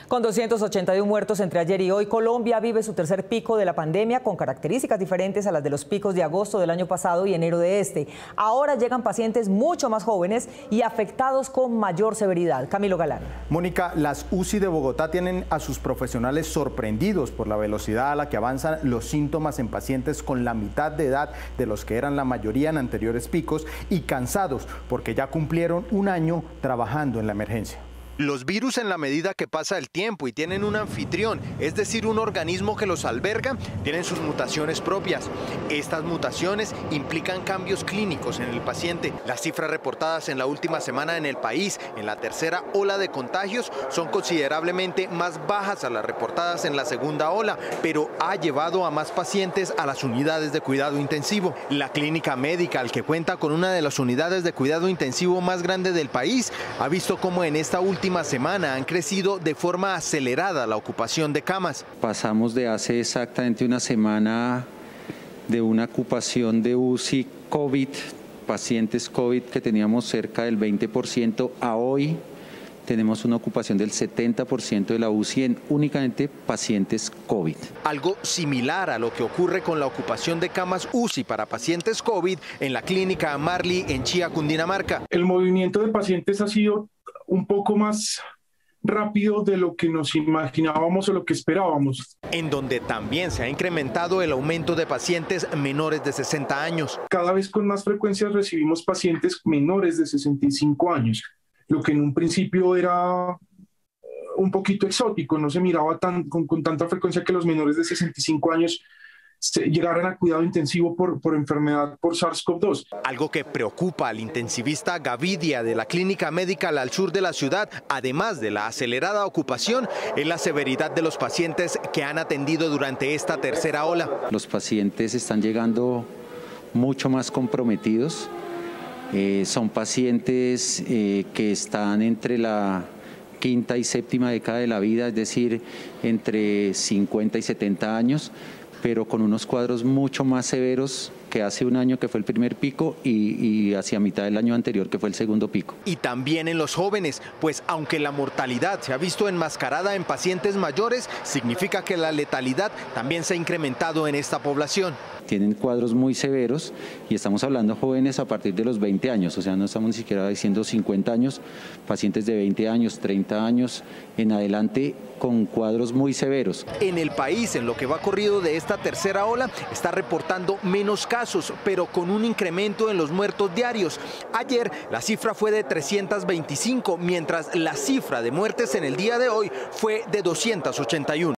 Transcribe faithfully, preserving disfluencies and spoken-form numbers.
Con doscientos ochenta y uno muertos entre ayer y hoy, Colombia vive su tercer pico de la pandemia con características diferentes a las de los picos de agosto del año pasado y enero de este. Ahora llegan pacientes mucho más jóvenes y afectados con mayor severidad. Camilo Galán. Mónica, las U C I de Bogotá tienen a sus profesionales sorprendidos por la velocidad a la que avanzan los síntomas en pacientes con la mitad de edad de los que eran la mayoría en anteriores picos y cansados porque ya cumplieron un año trabajando en la emergencia. Los virus, en la medida que pasa el tiempo y tienen un anfitrión, es decir, un organismo que los alberga, tienen sus mutaciones propias. Estas mutaciones implican cambios clínicos en el paciente. Las cifras reportadas en la última semana en el país, en la tercera ola de contagios, son considerablemente más bajas a las reportadas en la segunda ola, pero ha llevado a más pacientes a las unidades de cuidado intensivo. La clínica Medical, que cuenta con una de las unidades de cuidado intensivo más grande del país, ha visto cómo en esta última semana han crecido de forma acelerada la ocupación de camas. Pasamos de hace exactamente una semana de una ocupación de U C I COVID, pacientes COVID que teníamos cerca del veinte por ciento, a hoy tenemos una ocupación del setenta por ciento de la U C I en únicamente pacientes COVID. Algo similar a lo que ocurre con la ocupación de camas U C I para pacientes COVID en la clínica Marley en Chía, Cundinamarca. El movimiento de pacientes ha sido un poco más rápido de lo que nos imaginábamos o lo que esperábamos. En donde también se ha incrementado el aumento de pacientes menores de sesenta años. Cada vez con más frecuencia recibimos pacientes menores de sesenta y cinco años, lo que en un principio era un poquito exótico, no se miraba tan, con, con tanta frecuencia que los menores de sesenta y cinco años se llegaran a cuidado intensivo por, por enfermedad por SARS CoV dos. Algo que preocupa al intensivista Gavidia de la clínica Medical al sur de la ciudad, además de la acelerada ocupación, es la severidad de los pacientes que han atendido durante esta tercera ola. Los pacientes están llegando mucho más comprometidos, eh, son pacientes eh, que están entre la quinta y séptima década de la vida, es decir, entre cincuenta y setenta años, pero con unos cuadros mucho más severos que hace un año que fue el primer pico y, y hacia mitad del año anterior que fue el segundo pico. Y también en los jóvenes, pues aunque la mortalidad se ha visto enmascarada en pacientes mayores, significa que la letalidad también se ha incrementado en esta población. Tienen cuadros muy severos y estamos hablando jóvenes a partir de los veinte años, o sea, no estamos ni siquiera diciendo cincuenta años, pacientes de veinte años, treinta años en adelante con cuadros muy severos. En el país, en lo que va corrido de esta tercera ola, está reportando menos casos, pero con un incremento en los muertos diarios. Ayer la cifra fue de trescientos veinticinco, mientras la cifra de muertes en el día de hoy fue de doscientos ochenta y uno.